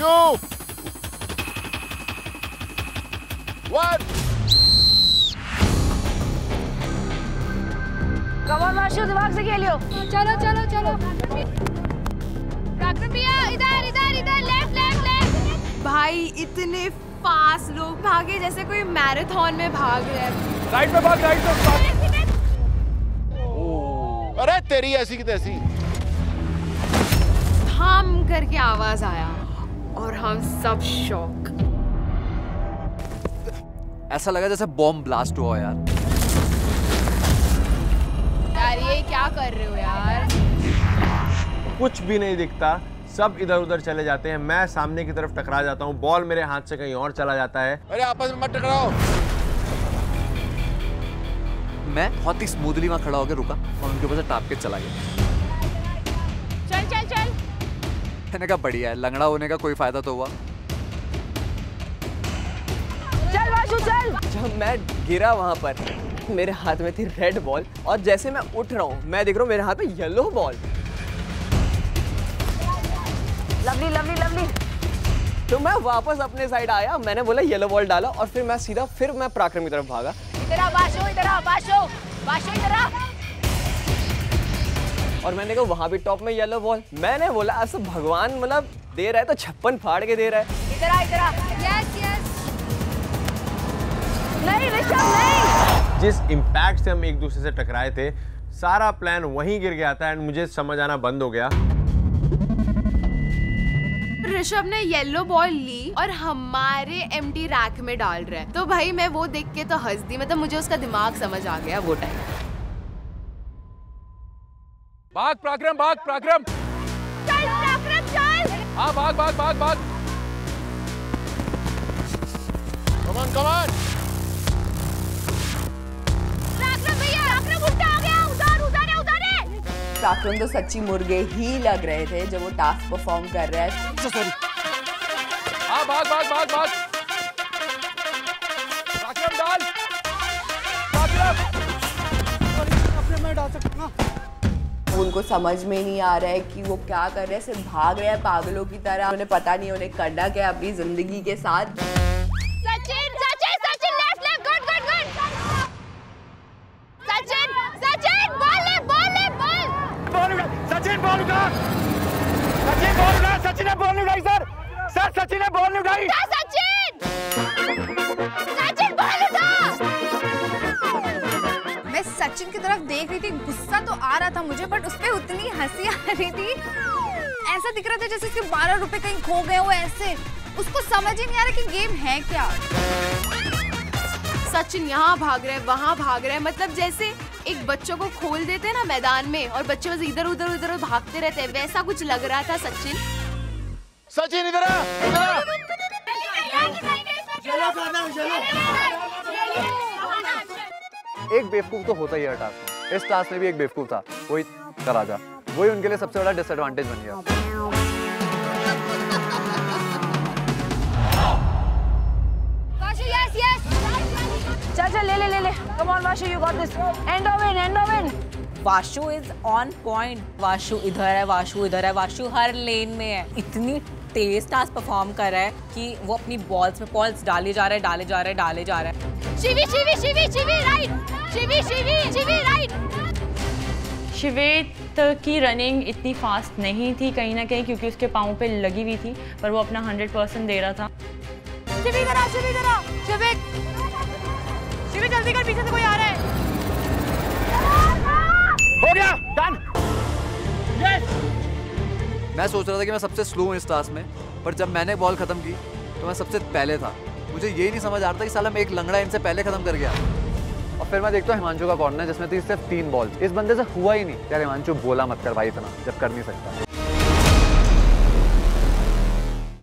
2 1 come on Vashu, दिमाग से खेलियो। चलो चलो चलो। डॉक्टर भैया इधर इधर इधर, लेफ्ट लेफ्ट लेफ्ट। भाई इतने फास्ट लोग भागे जैसे कोई मैराथन में भाग रहे हैं। राइट पे भाग, राइट पे भाग। अरे तेरी ऐसी की तैसी। हम करके आवाज आया और हम सब शॉक। ऐसा लगा जैसे बॉम्ब ब्लास्ट हुआ यार। यार ये क्या कर रहे हो यार? कुछ भी नहीं दिखता, सब इधर उधर चले जाते हैं। मैं सामने की तरफ टकरा जाता हूँ, बॉल मेरे हाथ से कहीं और चला जाता है। अरे आपस में मत टकराओ। मैं बहुत ही स्मूथली वहां खड़ा होकर रुका और उनके ऊपर से टाप के चला गया। चल चल चल। मैंने कहा बढ़िया है, लंगड़ा होने का कोई फायदा तो हुआ। चल वाशु चल। जब मैं गिरा वहां पर मेरे हाथ में थी रेड बॉल और जैसे मैं उठ रहा हूँ मैं देख रहा हूँ मेरे हाथ में yellow ball. Lovely lovely lovely. तो मैं वापस अपने साइड आया, मैंने बोला येलो बॉल डाला और फिर मैं सीधा मैं पराक्रम की तरफ भागा। इधर आ वाशु, इधर आ वाशु, वाशु इधर आ। और मैंने कहा वहां भी टॉप में येलो बॉल। मैंने बोला ऐसा भगवान मतलब दे रहा है तो छप्पन फाड़ के दे रहा है। इधर आ इधर आ। Yes yes. नहीं ऋषभ नहीं। जिस इम्पैक्ट से हम एक दूसरे से टकराए थे, सारा प्लान वहीं गिर गया था एंड मुझे समझ आना बंद हो गया। ऋषभ ने येलो बॉल ली और हमारे एम्प्टी रैक में डाल रहा है। तो भाई मैं वो देख के तो हंस दी, मतलब मुझे उसका दिमाग समझ आ गया वो टाइम। भाग पराक्रम, भाग पराक्रम। चल पराक्रम चल। हाँ भाग भाग भाग भाग। कमान कमान। पराक्रम भैया, पराक्रम उल्टा आ गया। उधर उधर है उधर है। पराक्रम तो सच्ची मुर्गे ही लग रहे थे जब वो टास्क परफॉर्म कर रहा है। सॉरी। हाँ भाग भाग भाग भाग। पराक्रम डाल। पराक्रम। अपने में डाल सकता हूँ। उनको समझ में नहीं आ रहा है कि वो क्या कर रहे हैं, सिर्फ भाग रहे हैं पागलों की तरह। उन्हें पता नहीं उन्हें करना क्या अपनी जिंदगी के साथ। Sachin Sachin Sachin, left left, good good good. Sachin Sachin ball ले बॉल ले बॉल। बॉल उड़ा, सचिन बॉल उड़ा। सचिन बॉल उड़ा, सचिन ने बॉल उड़ाई सर। सर सचिन ने बॉल उड़ाई। सचिन सचिन बॉल उठा। मैं सचिन की तरफ देख रही थी, गुस्सा तो आ रहा था मुझे बट उस पे उतनी हंसी आ रही थी। ऐसा दिख रहा था जैसे उसके 12 रुपए कहीं खो गए हो। ऐसे उसको समझ ही नहीं आ रहा कि गेम है क्या। सचिन यहाँ भाग रहे हैं, वहाँ भाग रहे हैं, मतलब जैसे एक बच्चों को खोल देते हैं ना मैदान में और बच्चे बस इधर उधर उधर भागते रहते हैं, वैसा कुछ लग रहा था सचिन। सचिन इधर आ, इधर आ। एक बेवकूफ तो होता ही है टास्क में। इस टास्क में भी एक बेवकूफ था, वही राजा। वही उनके लिए सबसे बड़ा डिसएडवांटेज बन गया। Vashu yes yes. चल चल ले ले ले ले। Come on Vashu, you got this. End of in, end of in. Vashu is on point. Vashu इधर है, वाशु इधर है, वाशु हर लेन में है। इतनी तेज टास्क परफॉर्म कर रहा है कि वो अपनी बॉल्स में बॉल्स डाले जा रहा है, डाले जा रहा है, डाले जा रहा है। शिवी शिवी शिवी शिवी राइट। शिवी शिवी शिवी राइट। शिवेत की रनिंग इतनी फास्ट नहीं थी कहीं ना कहीं, क्योंकि उसके पाँव पे लगी हुई थी, पर वो अपना 100% दे रहा था। शिवी करा शिवी करा। शिवी शिवी जल्दी कर, पीछे से कोई आ रहा है। हो गया, डन। यस। मैं सोच रहा था कि मैं सबसे स्लो हूँ इस टास्क में, पर जब मैंने बॉल खत्म की तो मैं सबसे पहले था। मुझे ये नहीं समझ आ रहा था कि साला मैं एक लंगड़ा इनसे पहले खत्म कर गया। और फिर मैं देखता हूँ हिमांशु का कॉर्नर जिसमें थी सिर्फ 3 बॉल। इस बंदे से हुआ ही नहीं। यार हिमांशु बोला मत कर भाई इतना, जब कर नहीं सकता।